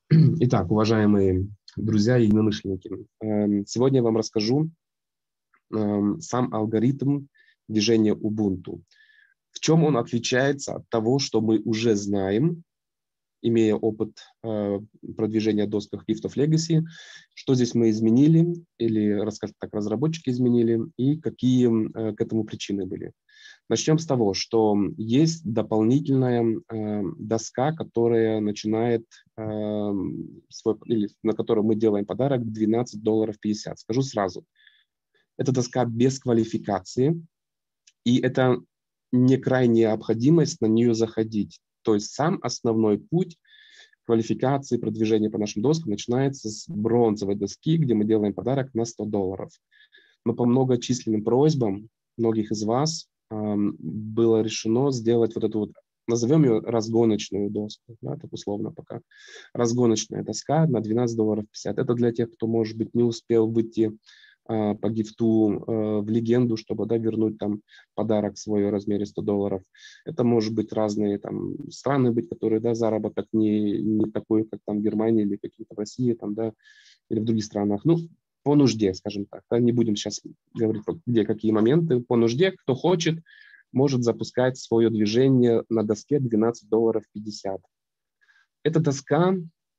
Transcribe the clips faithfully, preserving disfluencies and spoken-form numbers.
Итак, уважаемые друзья и единомышленники, эм, сегодня я вам расскажу эм, сам алгоритм движения Ubuntu. В чем он отличается от того, что мы уже знаем, имея опыт э, продвижения в досках Rift of Legacy, что здесь мы изменили, или, скажем так, разработчики изменили, и какие э, к этому причины были. Начнем с того, что есть дополнительная э, доска, которая начинает, э, свой, или на которой мы делаем подарок двенадцать долларов пятьдесят. Скажу сразу, это доска без квалификации, и это не крайняя необходимость на нее заходить. То есть сам основной путь квалификации, продвижения по нашим доскам начинается с бронзовой доски, где мы делаем подарок на сто долларов. Но по многочисленным просьбам многих из вас эм, было решено сделать вот эту вот, назовем ее разгоночную доску, да, так условно пока. Разгоночная доска на двенадцать долларов пятьдесят. Это для тех, кто, может быть, не успел выйти э, по гифту э, в легенду, чтобы, да, вернуть там подарок свой в размере сто долларов. Это может быть разные там страны быть, которые, да, заработок не, не такой, как там в Германии или какие-то в России, там, да, или в других странах. Ну, по нужде, скажем так. Да, не будем сейчас говорить, где какие моменты. По нужде, кто хочет, может запускать свое движение на доске двенадцать долларов пятьдесят. Эта доска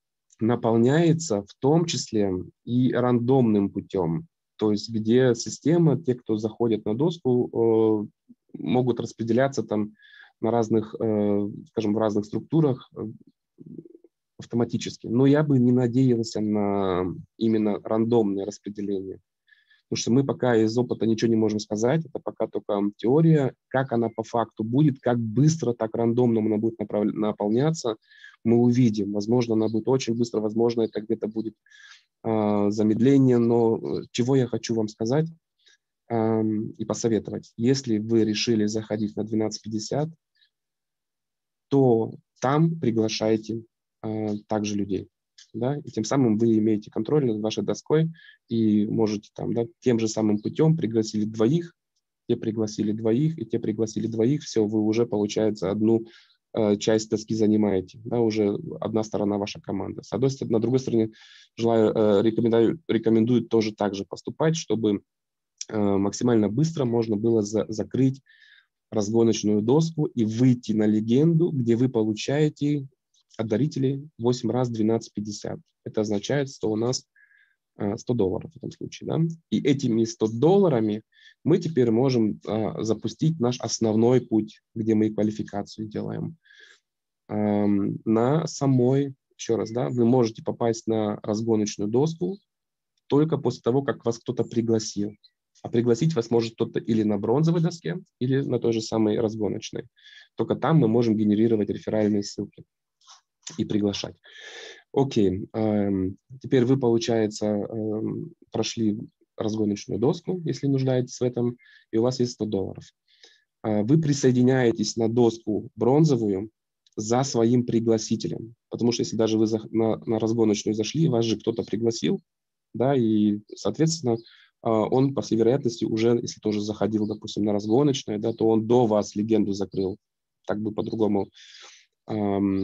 наполняется в том числе и рандомным путем. То есть где система, те, кто заходит на доску, э, могут распределяться там на разных, э, скажем, в разных структурах э, автоматически. Но я бы не надеялся на именно рандомное распределение. Потому что мы пока из опыта ничего не можем сказать, это пока только теория. Как она по факту будет, как быстро, так рандомно она будет направ... наполняться, мы увидим. Возможно, она будет очень быстро, возможно, это где-то будет э, замедление. Но чего я хочу вам сказать э, и посоветовать. Если вы решили заходить на двенадцать пятьдесят, то там приглашайте э, также людей. Да, и тем самым вы имеете контроль над вашей доской и можете там, да, тем же самым путем пригласили двоих, те пригласили двоих, и те пригласили двоих, все, вы уже, получается, одну э, часть доски занимаете, да, уже одна сторона ваша команда. С одной стороны, на другой стороне, желаю, э, рекомендую, рекомендую тоже так же поступать, чтобы э, максимально быстро можно было за, закрыть разгоночную доску и выйти на легенду, где вы получаете от дарителей восемь раз двенадцать пятьдесят. Это означает, что у нас сто долларов в этом случае. Да? И этими сто долларами мы теперь можем а, запустить наш основной путь, где мы квалификацию делаем. А, на самой, еще раз, да, вы можете попасть на разгоночную доску только после того, как вас кто-то пригласил. А пригласить вас может кто-то или на бронзовой доске, или на той же самой разгоночной. Только там мы можем генерировать реферальные ссылки и приглашать. Окей, эм, теперь вы, получается, эм, прошли разгоночную доску, если нуждаетесь в этом, и у вас есть сто долларов. Э, вы присоединяетесь на доску бронзовую за своим пригласителем, потому что если даже вы за, на, на разгоночную зашли, вас же кто-то пригласил, да, и, соответственно, э, он, по всей вероятности, уже, если тоже заходил, допустим, на разгоночное, да, то он до вас легенду закрыл, так бы по-другому. Эм,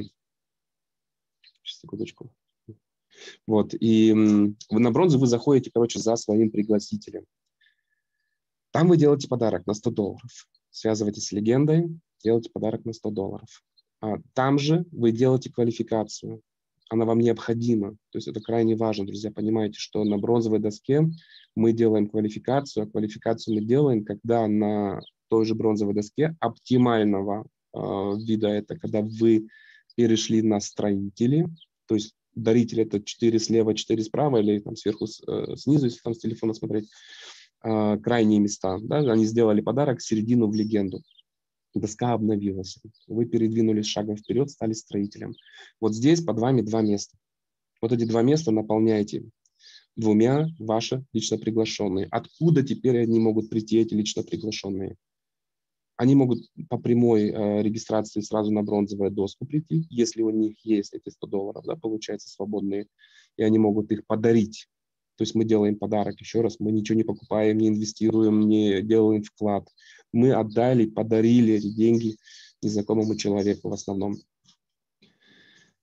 Секундочку. Вот, и вы на бронзу вы заходите, короче, за своим пригласителем. Там вы делаете подарок на сто долларов. Связываетесь с легендой, делаете подарок на сто долларов. А там же вы делаете квалификацию. Она вам необходима. То есть это крайне важно, друзья. Понимаете, что на бронзовой доске мы делаем квалификацию, а квалификацию мы делаем, когда на той же бронзовой доске оптимального э, вида, это когда вы перешли на строители, то есть даритель это четыре слева, четыре справа, или там сверху, снизу, если там с телефона смотреть, э, крайние места. Да? Они сделали подарок, середину в легенду. Доска обновилась. Вы передвинулись шагом вперед, стали строителем. Вот здесь под вами два места. Вот эти два места наполняете двумя ваши лично приглашенные. Откуда теперь они могут прийти, эти лично приглашенные? Они могут по прямой э, регистрации сразу на бронзовую доску прийти, если у них есть эти сто долларов, да, получается, свободные, и они могут их подарить. То есть мы делаем подарок, еще раз, мы ничего не покупаем, не инвестируем, не делаем вклад. Мы отдали, подарили эти деньги незнакомому человеку в основном.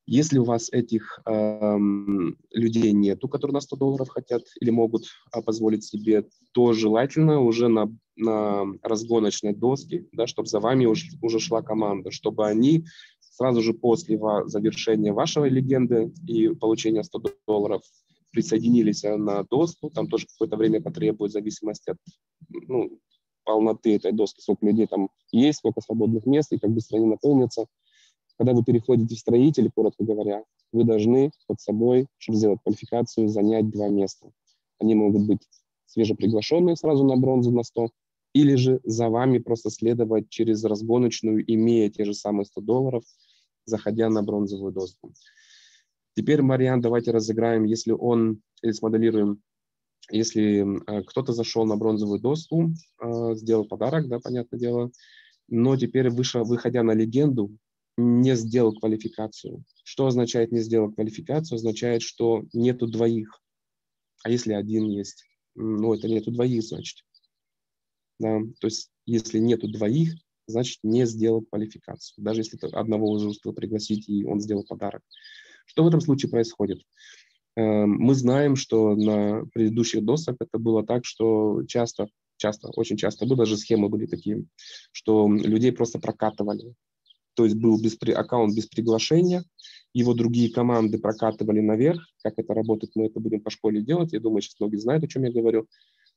Если у вас этих эм, людей нету, которые на сто долларов хотят или могут а, позволить себе, то желательно уже на, на разгоночной доске, да, чтобы за вами уже, уже шла команда, чтобы они сразу же после ва- завершения вашей легенды и получения ста долларов присоединились на доску. Там тоже какое-то время потребует, в зависимости от ну, полноты этой доски, сколько людей там есть, сколько свободных мест и как быстро они наполнятся. Когда вы переходите в строители, коротко говоря, вы должны под собой, чтобы сделать квалификацию, занять два места. Они могут быть свежеприглашенные сразу на бронзу на сто, или же за вами просто следовать через разгоночную, имея те же самые сто долларов, заходя на бронзовую доску. Теперь, Мариан, давайте разыграем, если он, или смоделируем, если э, кто-то зашел на бронзовую доску, э, сделал подарок, да, понятное дело, но теперь, выше, выходя на легенду, не сделал квалификацию. Что означает не сделал квалификацию? Означает, что нету двоих. А если один есть? Ну, это нету двоих, значит. Да? То есть, если нету двоих, значит, не сделал квалификацию. Даже если одного уже успел пригласить, и он сделал подарок. Что в этом случае происходит? Мы знаем, что на предыдущих досах это было так, что часто, часто, очень часто, было, даже схемы были такие, что людей просто прокатывали. То есть был без, аккаунт без приглашения, его другие команды прокатывали наверх. Как это работает, мы это будем по школе делать. Я думаю, сейчас многие знают, о чем я говорю.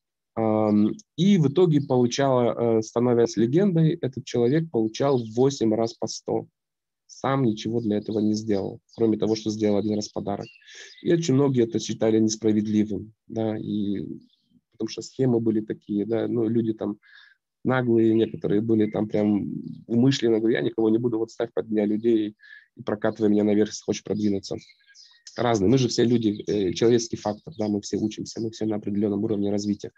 И в итоге получала, становясь легендой, этот человек получал восемь раз по сто. Сам ничего для этого не сделал, кроме того, что сделал один раз подарок. И очень многие это считали несправедливым, да, и потому что схемы были такие, да, ну, люди там наглые, некоторые были там прям умышленно, говорю, я никого не буду, вот ставь под меня людей и прокатывай меня наверх, если хочешь продвинуться. Разные. Мы же все люди, э, человеческий фактор, да, мы все учимся, мы все на определенном уровне развития.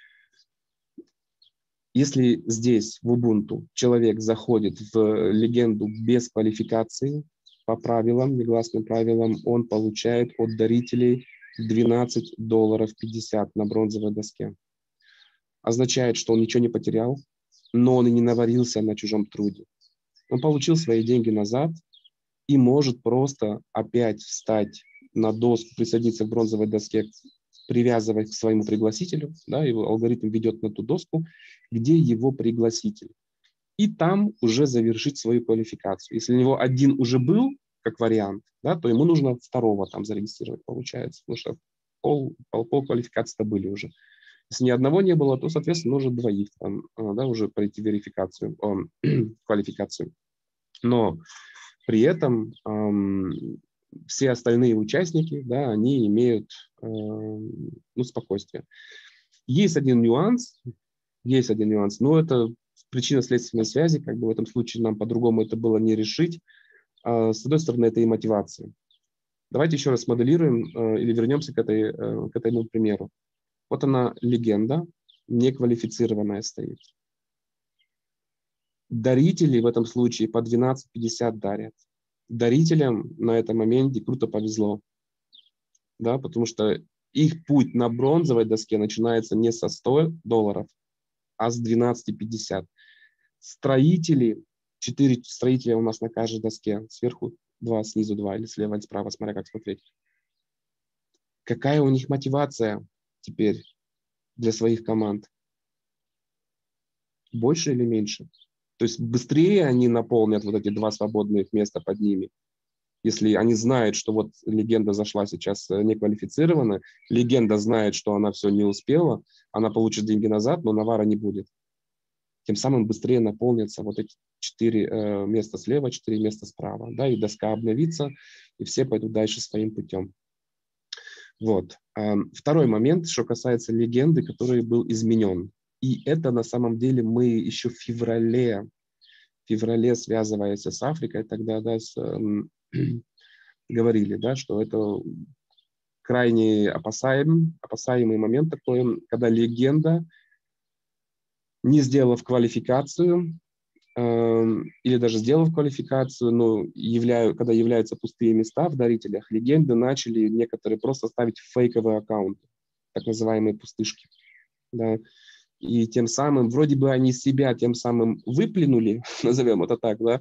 Если здесь, в Ubuntu, человек заходит в легенду без квалификации, по правилам, негласным правилам, он получает от дарителей двенадцать долларов пятьдесят на бронзовой доске. Означает, что он ничего не потерял, но он и не наварился на чужом труде. Он получил свои деньги назад и может просто опять встать на доску, присоединиться к бронзовой доске, привязывать к своему пригласителю, да, его алгоритм ведет на ту доску, где его пригласитель. И там уже завершить свою квалификацию. Если у него один уже был, как вариант, да, то ему нужно второго там зарегистрировать, получается, потому что пол, пол, пол квалификации-то были уже. Если ни одного не было, то, соответственно, нужно двоих там, да, уже пройти верификацию, э, квалификацию. Но при этом эм, все остальные участники, да, они имеют э, ну, спокойствие. Есть один нюанс, есть один нюанс, но это причинно-следственной связи, как бы в этом случае нам по-другому это было не решить. А, с одной стороны, это и мотивация. Давайте еще раз моделируем э, или вернемся к, этой, э, к этому примеру. Вот она легенда, неквалифицированная стоит. Дарители в этом случае по двенадцать пятьдесят дарят. Дарителям на этом моменте круто повезло, да, потому что их путь на бронзовой доске начинается не со ста долларов, а с двенадцать пятьдесят. Строители, четыре строителя у нас на каждой доске, сверху два, снизу два, или слева или справа, смотря как смотреть. Какая у них мотивация теперь для своих команд? Больше или меньше? То есть быстрее они наполнят вот эти два свободных места под ними. Если они знают, что вот легенда зашла сейчас неквалифицированно, легенда знает, что она все не успела, она получит деньги назад, но навара не будет. Тем самым быстрее наполнятся вот эти четыре э, места слева, четыре места справа, да, и доска обновится, и все пойдут дальше своим путем. Вот. Второй момент, что касается легенды, который был изменен. И это на самом деле мы еще в феврале, в феврале, связываясь с Африкой, тогда, да, с, э, говорили, да, что это крайне опасаем, опасаемый момент такой, когда легенда, не сделав квалификацию, или даже сделав квалификацию, но являю, когда являются пустые места в дарителях, легенды начали некоторые просто ставить фейковые аккаунты, так называемые пустышки. Да. И тем самым, вроде бы они себя тем самым выплюнули, назовем это так, да,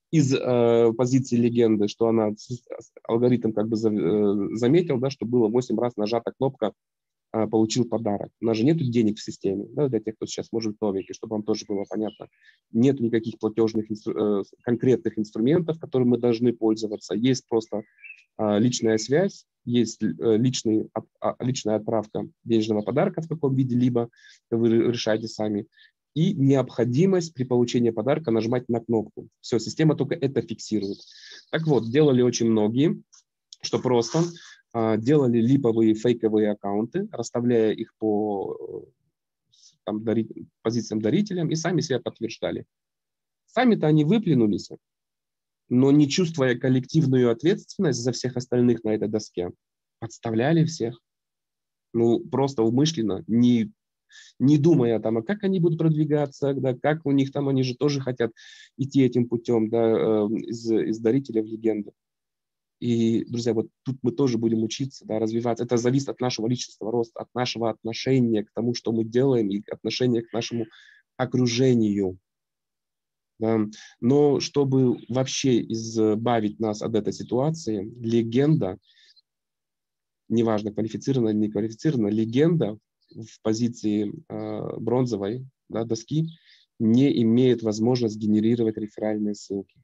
из э, позиции легенды, что она алгоритм как бы за, э, заметил, да, что было восемь раз нажата кнопка э, «Получил подарок». У нас же нет денег в системе, да, для тех, кто сейчас может новенький, чтобы вам тоже было понятно. Нет никаких платежных инстру, э, конкретных инструментов, которыми мы должны пользоваться. Есть просто э, личная связь, есть э, личный, от, а, личная отправка денежного подарка в каком виде, либо вы решаете сами. И необходимость при получении подарка нажимать на кнопку. Все, система только это фиксирует. Так вот, делали очень многие, что просто а, делали липовые фейковые аккаунты, расставляя их по там, дари, позициям дарителям и сами себя подтверждали. Сами-то они выплюнулись, но не чувствуя коллективную ответственность за всех остальных на этой доске, подставляли всех. Ну, просто умышленно, не не думая там, а как они будут продвигаться, да, как у них там, они же тоже хотят идти этим путем, да, э, из, из дарителя в легенду. И, друзья, вот тут мы тоже будем учиться, да, развиваться. Это зависит от нашего личностного роста, от нашего отношения к тому, что мы делаем, и отношения к нашему окружению. Да. Но чтобы вообще избавить нас от этой ситуации, легенда, неважно, квалифицирована или не квалифицирована, легенда в позиции э, бронзовой, да, доски не имеет возможность генерировать реферальные ссылки.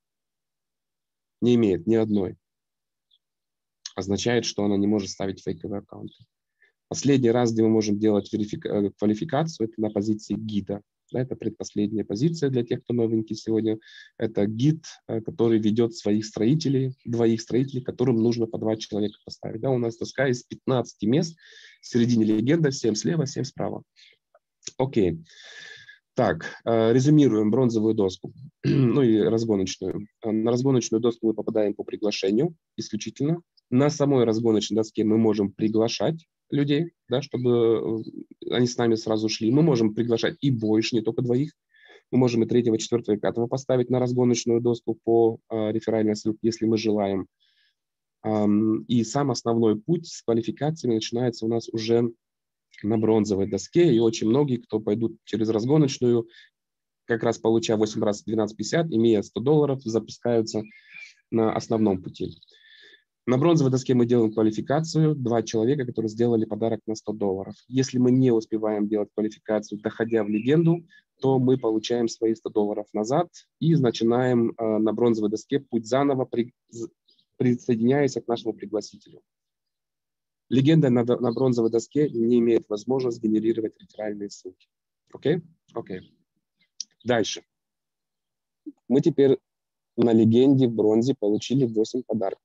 Не имеет ни одной. Означает, что она не может ставить фейковые аккаунты. Последний раз, где мы можем делать верифика- квалификацию, это на позиции гида. Да, это предпоследняя позиция для тех, кто новенький сегодня. Это гид, который ведет своих строителей, двоих строителей, которым нужно по два человека поставить. Да, у нас доска из пятнадцати мест, в середине легенда, семь слева, семь справа. Окей. Так, резюмируем бронзовую доску, ну и разгоночную. На разгоночную доску мы попадаем по приглашению исключительно. На самой разгоночной доске мы можем приглашать людей, да, чтобы они с нами сразу шли. Мы можем приглашать и больше, не только двоих. Мы можем и третьего, четвертого, и пятого поставить на разгоночную доску по э, реферальной ссылке, если мы желаем. Um, и сам основной путь с квалификациями начинается у нас уже на бронзовой доске. И очень многие, кто пойдут через разгоночную, как раз получая восемь раз двенадцать пятьдесят, имея сто долларов, запускаются на основном пути. На бронзовой доске мы делаем квалификацию, два человека, которые сделали подарок на сто долларов. Если мы не успеваем делать квалификацию, доходя в легенду, то мы получаем свои сто долларов назад и начинаем э, на бронзовой доске путь заново, при, присоединяясь к нашему пригласителю. Легенда на, на бронзовой доске не имеет возможности генерировать реферальные ссылки. Окей? Окей. Дальше. Мы теперь на легенде в бронзе получили восемь подарков.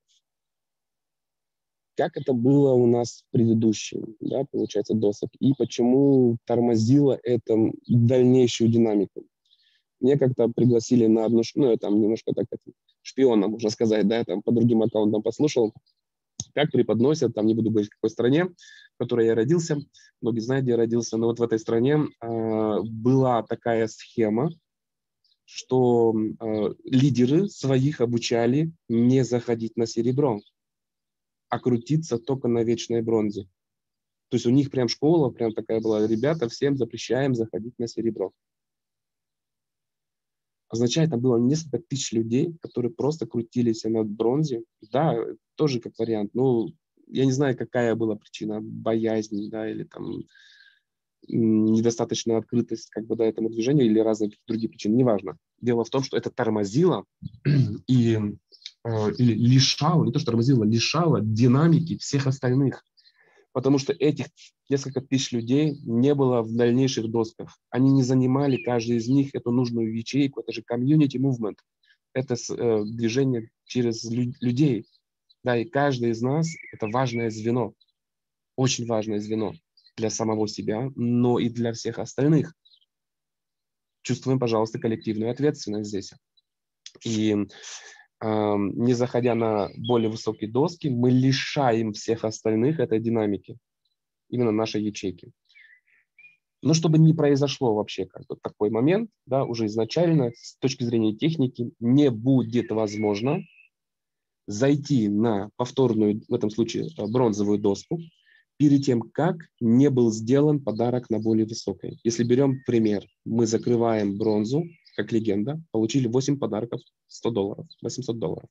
Как это было у нас в предыдущем, да, получается, досок, и почему тормозило это дальнейшую динамику. Мне как-то пригласили на одну, ну, я там немножко так это, шпиона, можно сказать, да, я там по другим аккаунтам послушал, как преподносят, там не буду говорить, в какой стране, в которой я родился, многие знают, где я родился, но вот в этой стране э, была такая схема, что э, лидеры своих обучали не заходить на серебро, а крутиться только на вечной бронзе. То есть у них прям школа, прям такая была, ребята, всем запрещаем заходить на серебро. Означает, там было несколько тысяч людей, которые просто крутились на бронзе. Да, тоже как вариант. Ну, я не знаю, какая была причина, боязнь, да, или там недостаточная открытость как бы, да, этому движению, или разные другие причины, неважно. Дело в том, что это тормозило и или лишало, не то что тормозило, лишало динамики всех остальных. Потому что этих несколько тысяч людей не было в дальнейших досках. Они не занимали, каждый из них, эту нужную ячейку. Это же community movement. Это э, движение через лю- людей. Да, и каждый из нас – это важное звено. Очень важное звено для самого себя, но и для всех остальных. Чувствуем, пожалуйста, коллективную ответственность здесь. И не заходя на более высокие доски, мы лишаем всех остальных этой динамики, именно нашей ячейки. Но чтобы не произошло вообще как бы такой момент, да, уже изначально с точки зрения техники не будет возможно зайти на повторную, в этом случае бронзовую доску, перед тем, как не был сделан подарок на более высокой. Если берем пример, мы закрываем бронзу, как легенда, получили восемь подарков, сто долларов, восемьсот долларов.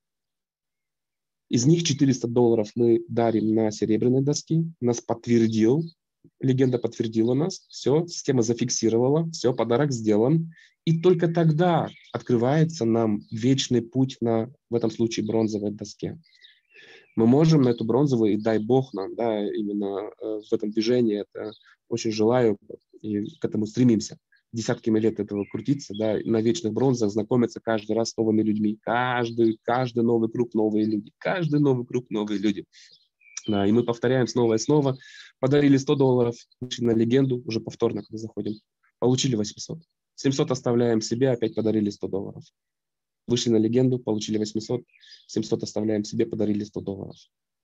Из них четыреста долларов мы дарим на серебряной доске. Нас подтвердил, легенда подтвердила нас, все, система зафиксировала, все, подарок сделан. И только тогда открывается нам вечный путь на, в этом случае, бронзовой доске. Мы можем на эту бронзовую, и дай бог нам, да, именно э, в этом движении, это очень желаю и к этому стремимся. Десятками лет этого крутиться, да, на вечных бронзах знакомиться каждый раз с новыми людьми. Каждый, каждый новый круг новые люди. Каждый новый круг новые люди. Да, и мы повторяем снова и снова. Подарили сто долларов, вышли на легенду, уже повторно, когда заходим. Получили восемьсот. семьсот оставляем себе, опять подарили сто долларов. Вышли на легенду, получили восемьсот. семьсот оставляем себе, подарили сто долларов.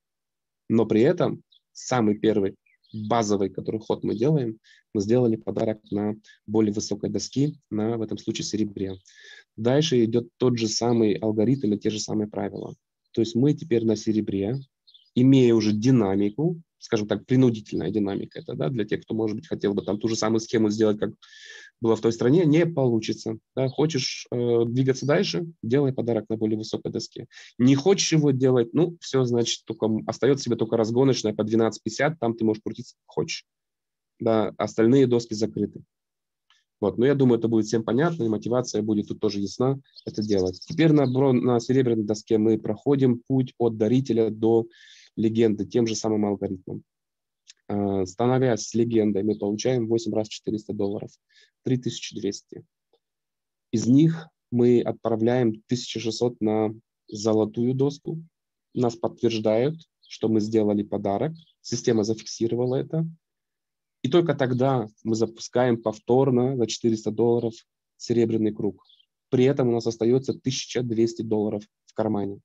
Но при этом самый первый базовый, который ход мы делаем, мы сделали подарок на более высокой доске, на, в этом случае, серебре. Дальше идет тот же самый алгоритм и те же самые правила. То есть мы теперь на серебре, имея уже динамику, скажем так, принудительная динамика, это, да, для тех, кто, может быть, хотел бы там ту же самую схему сделать, как было в той стране, не получится. Да. Хочешь э, двигаться дальше, делай подарок на более высокой доске. Не хочешь его делать, ну, все, значит, только, остается себе только разгоночная по двенадцать пятьдесят, там ты можешь крутиться как хочешь. Да, остальные доски закрыты. Вот. Но я думаю, это будет всем понятно, и мотивация будет тут тоже ясна это делать. Теперь на, на серебряной доске мы проходим путь от дарителя до легенды тем же самым алгоритмом. Становясь с легендой, мы получаем восемь раз четыреста долларов, три тысячи двести. Из них мы отправляем тысячу шестьсот на золотую доску. Нас подтверждают, что мы сделали подарок. Система зафиксировала это. И только тогда мы запускаем повторно за четыреста долларов серебряный круг. При этом у нас остается тысяча двести долларов в кармане.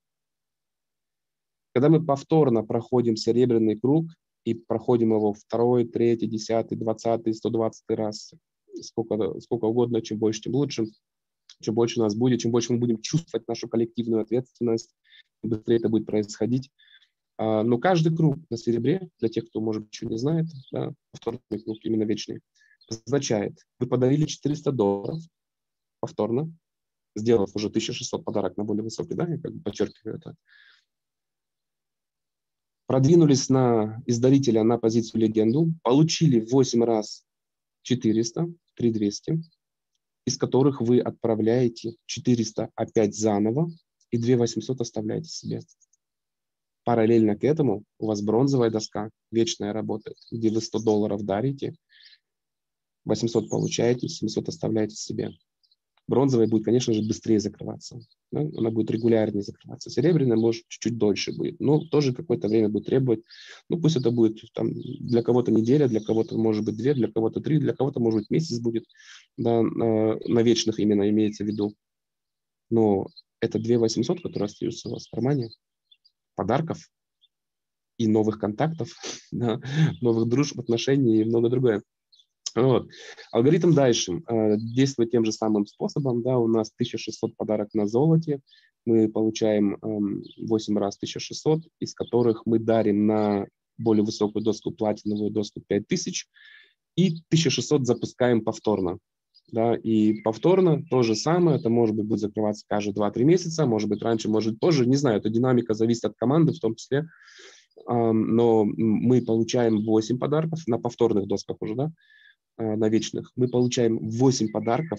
Когда мы повторно проходим серебряный круг и проходим его второй, третий, десятый, двадцатый, сто двадцатый раз, сколько, сколько угодно, чем больше, тем лучше, чем больше у нас будет, чем больше мы будем чувствовать нашу коллективную ответственность, тем быстрее это будет происходить. Но каждый круг на серебре, для тех, кто, может быть, еще не знает, да, повторный круг, именно вечный, означает, вы подарили четыреста долларов повторно, сделав уже тысячу шестьсот подарок на более высокий, да, я как бы подчеркиваю это, продвинулись на, из дарителя на позицию легенду, получили восемь раз четыреста, три тысячи двести, из которых вы отправляете четыреста опять заново и две тысячи восемьсот оставляете себе. Параллельно к этому у вас бронзовая доска, вечная работает, где вы сто долларов дарите, восемьсот получаете, семьсот оставляете себе. Бронзовая будет, конечно же, быстрее закрываться. Да? Она будет регулярнее закрываться. Серебряная, может, чуть-чуть дольше будет. Но тоже какое-то время будет требовать. Ну, пусть это будет там, для кого-то неделя, для кого-то, может быть, две, для кого-то три, для кого-то, может быть, месяц будет. Да, на, на вечных именно имеется в виду. Но это две тысячи восемьсот, которые остаются у вас в кармане. Подарков и новых контактов, да, новых дружб, отношений и много другое. Вот. Алгоритм дальше э, действует тем же самым способом. Да, у нас тысяча шестьсот подарок на золоте. Мы получаем э, восемь раз тысяча шестьсот, из которых мы дарим на более высокую доску, платиновую доску пять тысяч. И тысячу шестьсот запускаем повторно. Да, и повторно то же самое. Это, может быть, будет закрываться каждые два-три месяца. Может быть, раньше, может быть, позже. Не знаю, эта динамика зависит от команды в том числе. Э, но мы получаем восемь подарков на повторных досках уже, да, на вечных, мы получаем восемь подарков,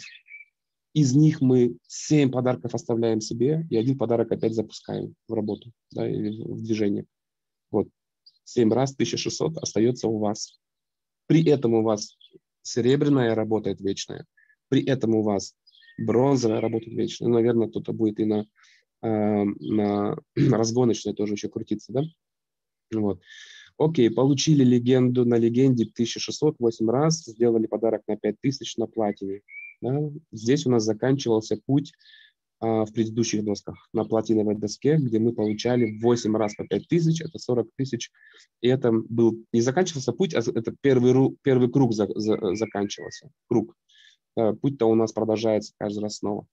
из них мы семь подарков оставляем себе, и один подарок опять запускаем в работу, да, или в движение. Вот. семь раз тысяча шестьсот остается у вас. При этом у вас серебряная работает вечная, при этом у вас бронзовая работает вечная. Ну, наверное, кто-то будет и на, э, на разгоночной тоже еще крутиться, да? Вот. Окей, получили легенду на легенде тысяча шестьсот, восемь раз, сделали подарок на пять тысяч на платине. Да? Здесь у нас заканчивался путь а, в предыдущих досках, на платиновой доске, где мы получали восемь раз по пять тысяч, это сорок тысяч. И это был не заканчивался путь, а это первый, первый круг за, за, заканчивался. Круг. А, путь-то у нас продолжается каждый раз снова.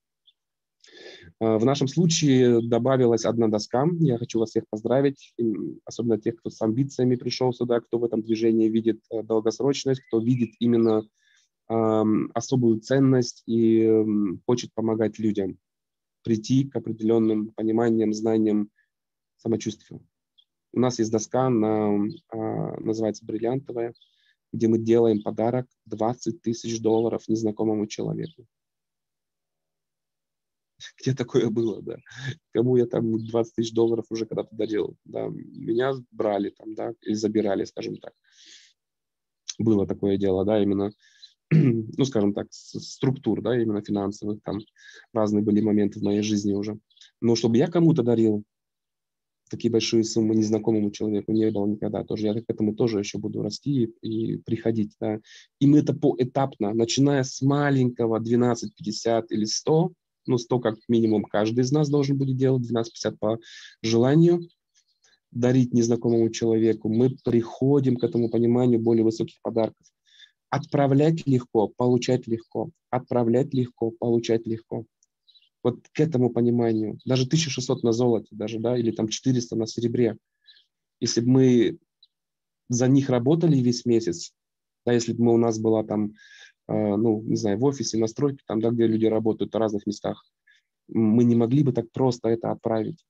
В нашем случае добавилась одна доска. Я хочу вас всех поздравить, особенно тех, кто с амбициями пришел сюда, кто в этом движении видит долгосрочность, кто видит именно особую ценность и хочет помогать людям прийти к определенным пониманиям, знаниям, самочувствию. У нас есть доска, на, называется «Бриллиантовая», где мы делаем подарок двадцать тысяч долларов незнакомому человеку. Где такое было, да? Кому я там двадцать тысяч долларов уже когда-то дарил, да? Меня брали там, да, или забирали, скажем так. Было такое дело, да, именно, ну, скажем так, структур, да, именно финансовых, там разные были моменты в моей жизни уже. Но чтобы я кому-то дарил такие большие суммы незнакомому человеку, не было никогда. Тоже я к этому тоже еще буду расти и, и приходить, да. И мы это поэтапно, начиная с маленького двенадцать пятьдесят или сто, ну, сто как минимум каждый из нас должен будет делать, двенадцать пятьдесят по желанию, дарить незнакомому человеку. Мы приходим к этому пониманию более высоких подарков. Отправлять легко, получать легко. Отправлять легко, получать легко. Вот к этому пониманию. Даже тысяча шестьсот на золоте, даже, да, или там четыреста на серебре. Если бы мы за них работали весь месяц, да, если бы мы, у нас была там, э, ну, не знаю, в офисе, на стройке, там, да, где люди работают в разных местах, мы не могли бы так просто это отправить.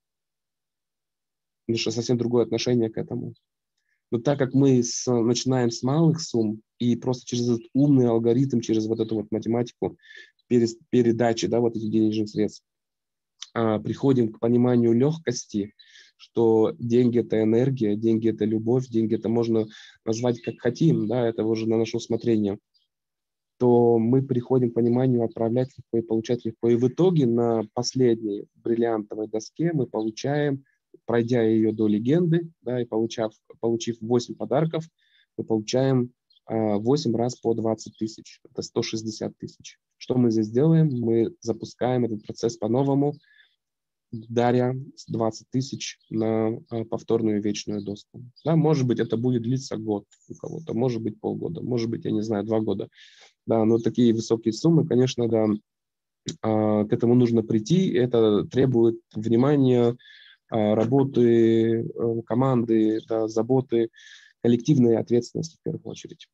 Потому что совсем другое отношение к этому. Но так как мы с, начинаем с малых сумм и просто через этот умный алгоритм, через вот эту вот математику перес, передачи, да, вот этих денежных средств, а, приходим к пониманию легкости, что деньги – это энергия, деньги – это любовь, деньги – это можно назвать как хотим, да, это уже на наше усмотрение, то мы приходим к пониманию отправлять легко и получать легко. И в итоге на последней бриллиантовой доске мы получаем, пройдя ее до легенды, да, и получав, получив восемь подарков, мы получаем а, восемь раз по двадцать тысяч. Это сто шестьдесят тысяч. Что мы здесь делаем? Мы запускаем этот процесс по-новому, даря двадцать тысяч на а, повторную вечную доску. Да, может быть, это будет длиться год у кого-то, может быть, полгода, может быть, я не знаю, два года. Да, но такие высокие суммы, конечно, да, а, к этому нужно прийти. Это требует внимания, а, работы, а, команды, да, заботы, коллективной ответственности в первую очередь.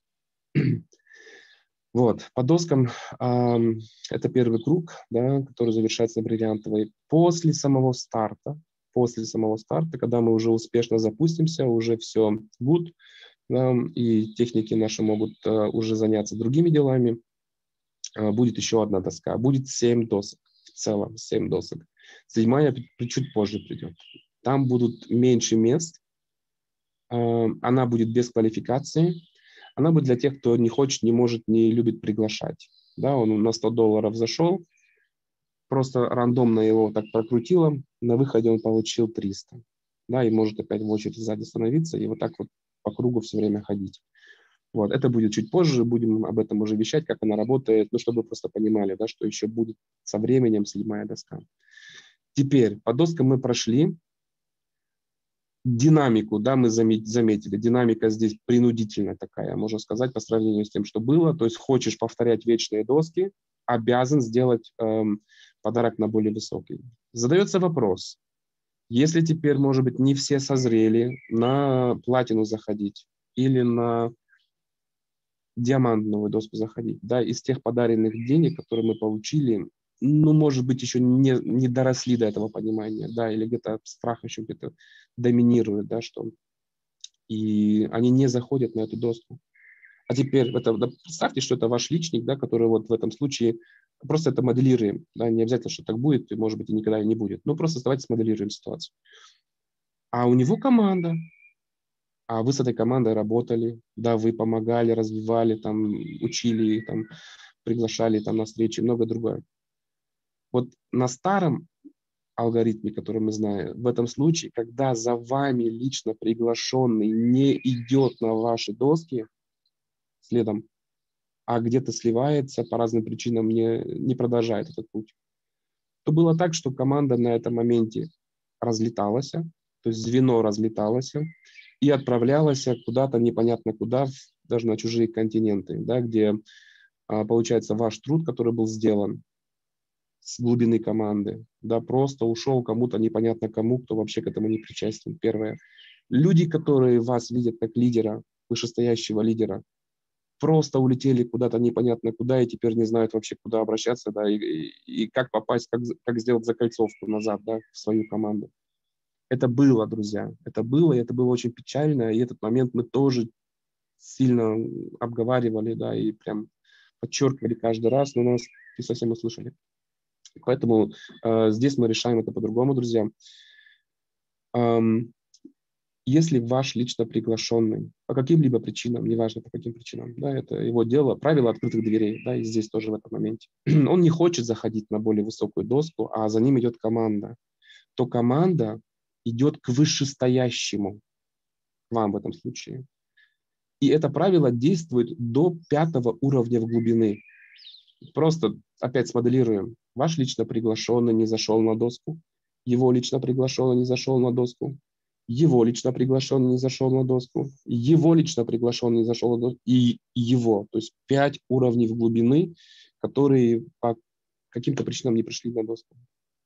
Вот, по доскам а, это первый круг, да, который завершается на бриллиантовой. После самого старта, после самого старта, когда мы уже успешно запустимся, уже все good, да, и техники наши могут а, уже заняться другими делами, а, будет еще одна доска. Будет семь досок в целом, семь досок. Седьмая чуть позже придет. Там будут меньше мест, а, она будет без квалификации. Она будет для тех, кто не хочет, не может, не любит приглашать. Да, он на сто долларов зашел, просто рандомно его так прокрутило, на выходе он получил триста. Да, и может опять в очередь сзади становиться и вот так вот по кругу все время ходить. Вот, это будет чуть позже, будем об этом уже вещать, как она работает, ну, чтобы вы просто понимали, да, что еще будет со временем седьмая доска. Теперь, по доскам мы прошли. Динамику, да, мы заметили. Динамика здесь принудительная такая, можно сказать, по сравнению с тем, что было. То есть хочешь повторять вечные доски, обязан сделать эм, подарок на более высокий. Задается вопрос, если теперь, может быть, не все созрели на платину заходить или на диамантную доску заходить, да, из тех подаренных денег, которые мы получили, ну, может быть, еще не, не доросли до этого понимания, да, или где-то страх еще где-то доминирует, да, что и они не заходят на эту доску. А теперь это, да, представьте, что это ваш личник, да, который вот в этом случае просто это моделируем, да, не обязательно, что так будет, и, может быть, и никогда и не будет, но просто давайте смоделируем ситуацию. А у него команда, а вы с этой командой работали, да, вы помогали, развивали, там, учили, там, приглашали там, на встречи, много другое. Вот на старом алгоритме, который мы знаем, в этом случае, когда за вами лично приглашенный не идет на ваши доски следом, а где-то сливается, по разным причинам не, не продолжает этот путь, то было так, что команда на этом моменте разлеталась, то есть звено разлеталось и отправлялось куда-то непонятно куда, даже на чужие континенты, да, где, получается, ваш труд, который был сделан с глубины команды, да, просто ушел кому-то непонятно кому, кто вообще к этому не причастен. Первое. Люди, которые вас видят как лидера, вышестоящего лидера, просто улетели куда-то непонятно куда и теперь не знают вообще, куда обращаться, да, и, и, и как попасть, как, как сделать закольцовку назад, да, в свою команду. Это было, друзья, это было, и это было очень печально, и этот момент мы тоже сильно обговаривали, да, и прям подчеркивали каждый раз, но нас не совсем услышали. Поэтому э, здесь мы решаем это по-другому, друзья. Эм, если ваш лично приглашенный по каким-либо причинам, неважно по каким причинам, да, это его дело, правило открытых дверей, да, и здесь тоже в этом моменте, он не хочет заходить на более высокую доску, а за ним идет команда, то команда идет к вышестоящему вам в этом случае. И это правило действует до пятого уровня в глубины. Просто опять смоделируем. Ваш лично приглашенный не зашел на доску, его лично приглашенный не зашел на доску, его лично приглашенный не зашел на доску, его лично приглашенный не зашел на доску, и его. То есть пять уровней в глубины, которые по каким-то причинам не пришли на доску.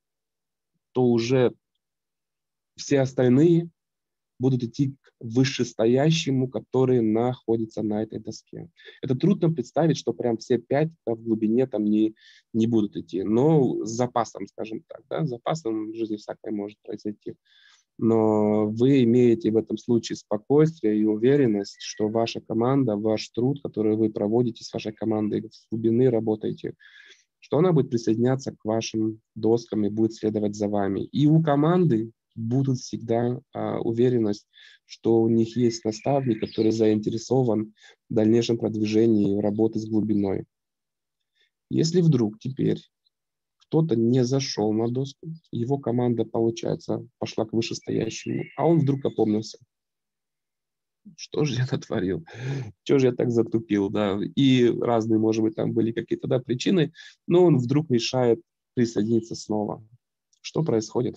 То уже все остальные будут идти к вышестоящему, который находится на этой доске. Это трудно представить, что прям все пять да, в глубине там не, не будут идти. Но с запасом, скажем так, да, с запасом в жизни всякое может произойти. Но вы имеете в этом случае спокойствие и уверенность, что ваша команда, ваш труд, который вы проводите с вашей командой, с глубины работаете, что она будет присоединяться к вашим доскам и будет следовать за вами. И у команды будут всегда а, уверенность, что у них есть наставник, который заинтересован в дальнейшем продвижении работы с глубиной. Если вдруг теперь кто-то не зашел на доску, его команда, получается, пошла к вышестоящему, а он вдруг опомнился. Что же я натворил? Чего же я так затупил? Да? И разные, может быть, там были какие-то да, причины, но он вдруг решает присоединиться снова. Что происходит?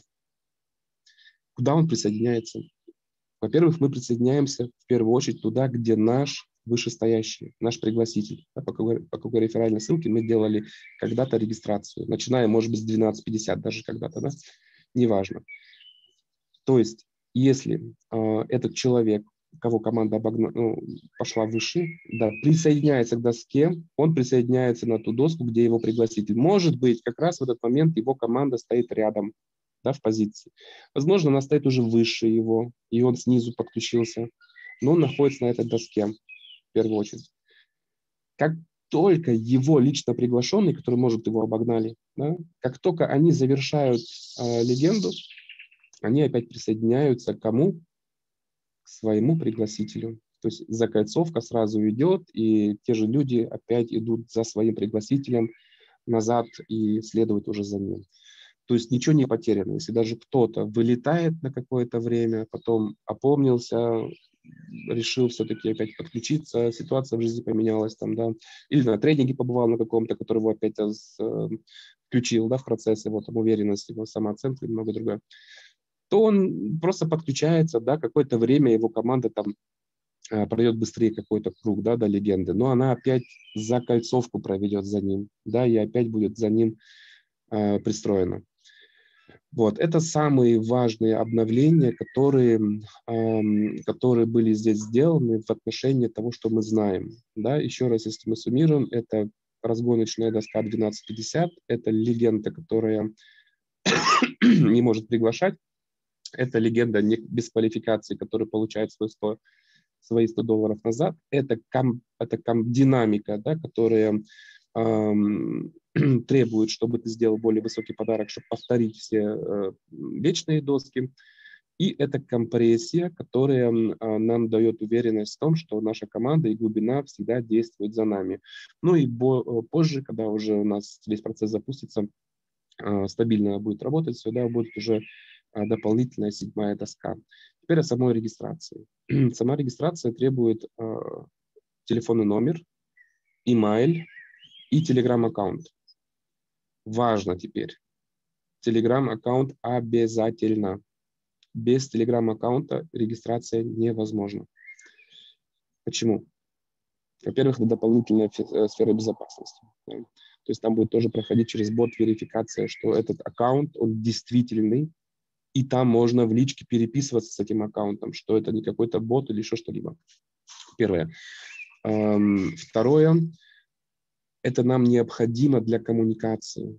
Куда он присоединяется? Во-первых, мы присоединяемся в первую очередь туда, где наш вышестоящий, наш пригласитель. По какой реферальной ссылке мы делали когда-то регистрацию, начиная, может быть, с двенадцать пятьдесят даже когда-то, да? Неважно. То есть, если э, этот человек, кого команда обогна... ну, пошла выше, да, присоединяется к доске, он присоединяется на ту доску, где его пригласитель. Может быть, как раз в этот момент его команда стоит рядом, да, в позиции. Возможно, она стоит уже выше его, и он снизу подключился, но он находится на этой доске в первую очередь. Как только его лично приглашенный, который, может, его обогнали, да, как только они завершают э, легенду, они опять присоединяются к кому? К своему пригласителю. То есть закольцовка сразу идет, и те же люди опять идут за своим пригласителем назад и следуют уже за ним. То есть ничего не потеряно. Если даже кто-то вылетает на какое-то время, потом опомнился, решил все-таки опять подключиться, ситуация в жизни поменялась, там, да, или на тренинге побывал на каком-то, который его опять раз, э, включил да, в процесс его там, уверенности, его самооценки и много другое, то он просто подключается, да, какое-то время его команда там э, пройдет быстрее какой-то круг, да, до легенды, но она опять закольцовку проведет за ним, да, и опять будет за ним э, пристроена. Вот, это самые важные обновления, которые, эм, которые были здесь сделаны в отношении того, что мы знаем. Да, еще раз, если мы суммируем, это разгоночная доска двенадцать пятьдесят, это легенда, которая не может приглашать, это легенда не, без квалификации, которая получает свой сто, свои сто долларов назад, это, кам, это кам, динамика, да, которая эм, требует, чтобы ты сделал более высокий подарок, чтобы повторить все э, вечные доски. И это компрессия, которая э, нам дает уверенность в том, что наша команда и глубина всегда действуют за нами. Ну и бо- позже, когда уже у нас весь процесс запустится, э, стабильно будет работать, сюда будет уже э, дополнительная седьмая доска. Теперь о самой регистрации. Сама регистрация требует э, телефонный номер, имейл и телеграм-аккаунт. Важно теперь. Телеграм-аккаунт обязательно. Без телеграм-аккаунта регистрация невозможна. Почему? Во-первых, это дополнительная сфера безопасности. Да? То есть там будет тоже проходить через бот верификация, что этот аккаунт, он действительный, и там можно в личке переписываться с этим аккаунтом, что это не какой-то бот или еще что-либо. Первое. Второе, это нам необходимо для коммуникации.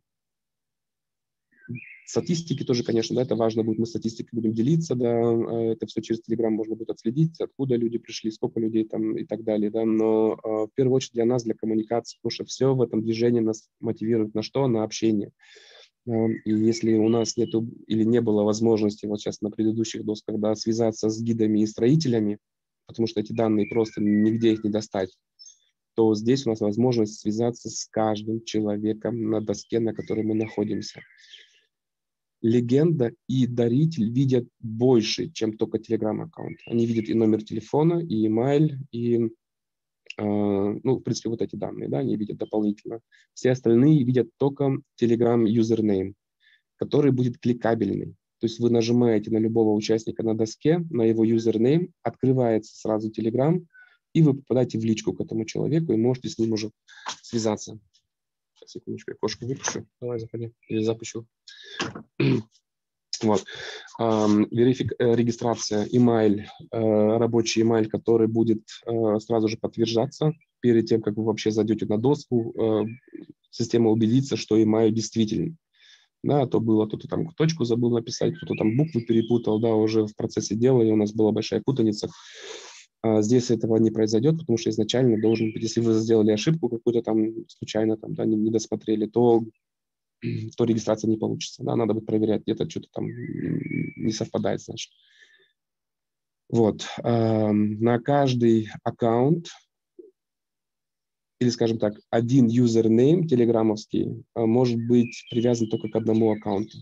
Статистики тоже, конечно, да, это важно будет, мы статистикой будем делиться, да, это все через Telegram можно будет отследить, откуда люди пришли, сколько людей там и так далее, да, но в первую очередь для нас, для коммуникации, потому что все в этом движении нас мотивирует на что? На общение. И если у нас нету или не было возможности вот сейчас на предыдущих досках, да, связаться с гидами и строителями, потому что эти данные просто нигде их не достать, то здесь у нас возможность связаться с каждым человеком на доске, на которой мы находимся. Легенда и даритель видят больше, чем только Telegram-аккаунт. Они видят и номер телефона, и email, и, э, ну, в принципе, вот эти данные, да, они видят дополнительно. Все остальные видят только Telegram username, который будет кликабельный. То есть вы нажимаете на любого участника на доске, на его username, открывается сразу Telegram, и вы попадаете в личку к этому человеку и можете с ним уже связаться. Сейчас, секундочку, я кошку выпущу. Давай, заходи. Или запущу. Вот. Верифик... Регистрация, email, рабочий email, который будет сразу же подтверждаться перед тем, как вы вообще зайдете на доску. Система убедится, что email действительный. Да, то было, кто-то там точку забыл написать, кто-то там буквы перепутал, да, уже в процессе дела, и у нас была большая путаница. А здесь этого не произойдет, потому что изначально должен быть, если вы сделали ошибку какую-то там случайно, там, да, не, не досмотрели, то, то регистрация не получится. Да, надо будет проверять, где-то что-то там не совпадает, значит. Вот. На каждый аккаунт, или, скажем так, один юзернейм телеграммовский может быть привязан только к одному аккаунту.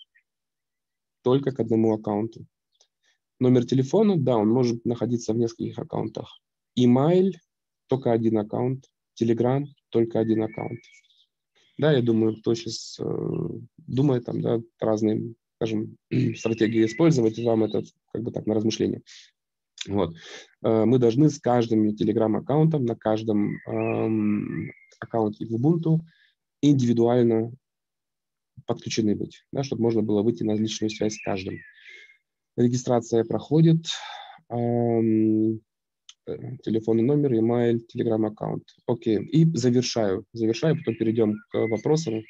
Только к одному аккаунту. Номер телефона, да, он может находиться в нескольких аккаунтах. Email – только один аккаунт. Telegram – только один аккаунт. Да, я думаю, кто сейчас э, думает, там, да, разные, скажем, стратегии использовать, вам это как бы так на размышление. Вот. Э, мы должны с каждым Telegram-аккаунтом, на каждом э, аккаунте в Ubuntu индивидуально подключены быть, да, чтобы можно было выйти на личную связь с каждым. Регистрация проходит, эм, телефонный номер, email, телеграм-аккаунт. Окей, и завершаю. Завершаю, потом перейдем к вопросам.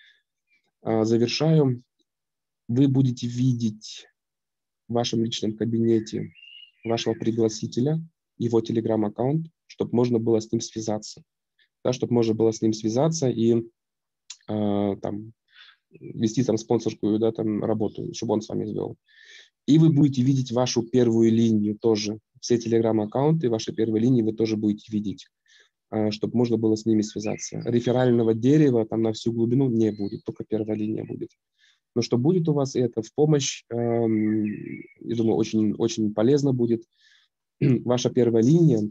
Э, завершаю. Вы будете видеть в вашем личном кабинете вашего пригласителя, его телеграм-аккаунт, чтобы можно было с ним связаться. Да, чтобы можно было с ним связаться и э, там, вести там спонсорскую, да, там, работу, чтобы он с вами сделал. И вы будете видеть вашу первую линию тоже. Все телеграм-аккаунты вашей первой линии вы тоже будете видеть, чтобы можно было с ними связаться. Реферального дерева там на всю глубину не будет, только первая линия будет. Но что будет у вас, это в помощь, эм, я думаю, очень, очень полезно будет. Ваша первая линия,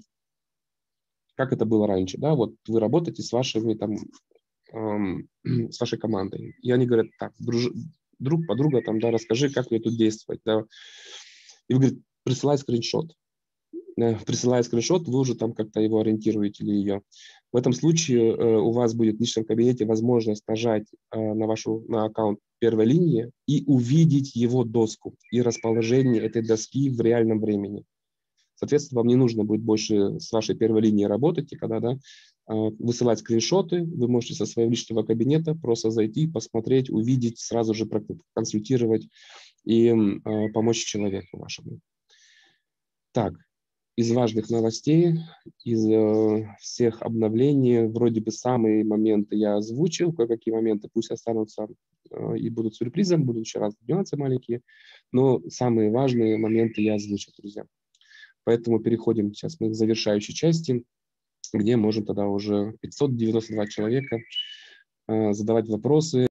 как это было раньше, да, вот вы работаете с вашими там, эм, с вашей командой, и они говорят, так, друж, друг, подруга, там, да, расскажи, как мне тут действовать, да. И вы говорите, присылай скриншот. Присылая скриншот, вы уже там как-то его ориентируете или ее. В этом случае э, у вас будет в личном кабинете возможность нажать э, на вашу на аккаунт первой линии и увидеть его доску и расположение этой доски в реальном времени. Соответственно, вам не нужно будет больше с вашей первой линией работать, и когда, да, высылать скриншоты, вы можете со своего личного кабинета просто зайти, посмотреть, увидеть, сразу же проконсультировать и э, помочь человеку вашему. Так, из важных новостей, из э, всех обновлений, вроде бы самые моменты я озвучил, кое-какие моменты пусть останутся э, и будут сюрпризом, будут еще раз нюансы маленькие, но самые важные моменты я озвучил, друзья. Поэтому переходим сейчас мы к завершающей части, где можем тогда уже пятьсот девяносто два человека э, задавать вопросы.